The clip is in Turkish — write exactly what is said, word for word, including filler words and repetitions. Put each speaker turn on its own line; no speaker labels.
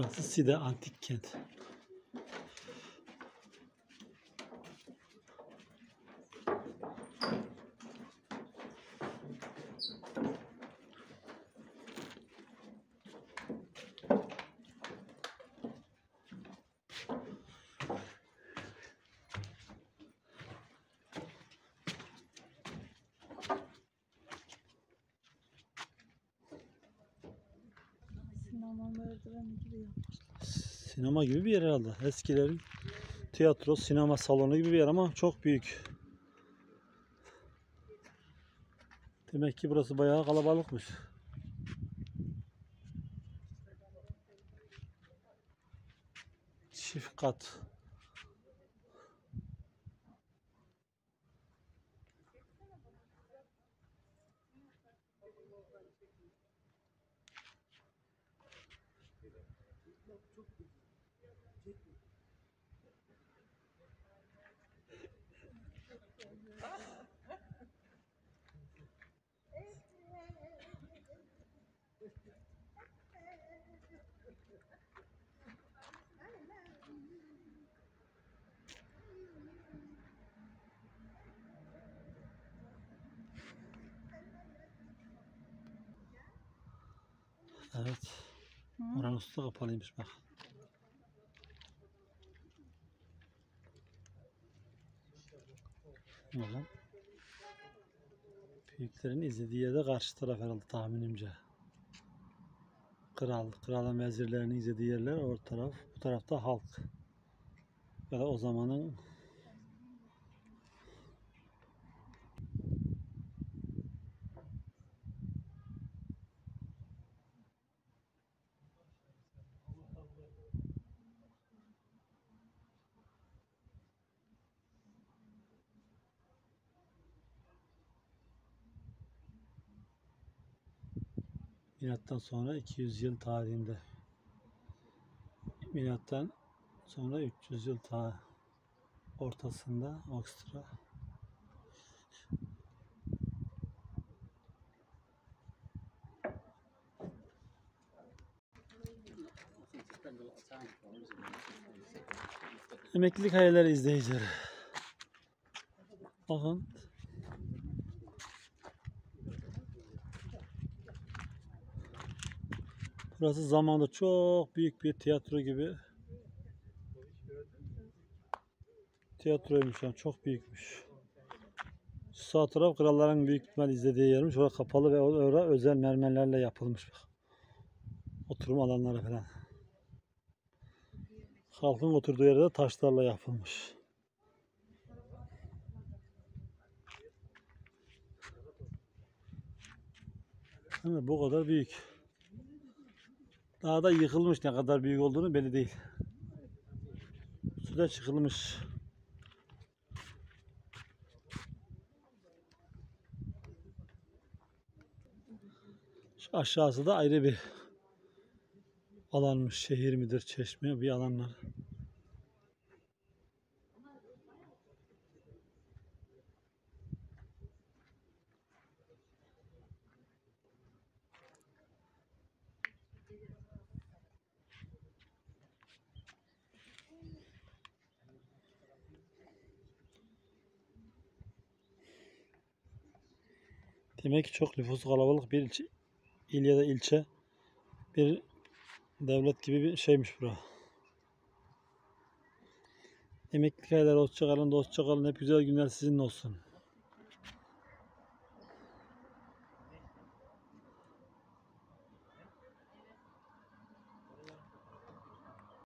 Burası Side Antik Kent.
Sinema merdiveni gibi yapmışlar.
Sinema gibi bir yer herhalde. Eskilerin tiyatro, sinema salonu gibi bir yer ama çok büyük. Demek ki burası bayağı kalabalıkmış. Çift kat. Evet.
Hı?
Oranın üstü kapalıymış bak. Oğlum. Büyüklerin izlediği yerde karşı taraf herhalde tahminimce. Kral, kralın vezirlerini izlediği yerler o taraf. Bu tarafta halk. Ya da o zamanın milattan sonra iki yüz yıl tarihinde. Milattan sonra üç yüz yıl ta ortasında Avusturya. Emeklilik hayalleri izleyicileri. Bakın. Burası zamanında çok büyük bir tiyatro gibi. Tiyatroymuş yani çok büyükmüş. Şu sağ taraf kralların büyük ihtimal izlediği yermiş. Orada kapalı ve orada özel mermerlerle yapılmış. Bak. Oturum alanları falan. Halkın oturduğu yerde taşlarla yapılmış. Yani bu kadar büyük. Daha da yıkılmış, ne kadar büyük olduğunu belli değil. Suda çıkılmış. Şu aşağısı da ayrı bir alanmış. Şehir midir, çeşme bir alanlar. Demek ki çok nüfusu kalabalık bir ilçe, il ya da ilçe, bir devlet gibi bir şeymiş bura. Emeklilik hayalleri, hoşça kalın, dostça kalın. Hep güzel günler sizinle olsun.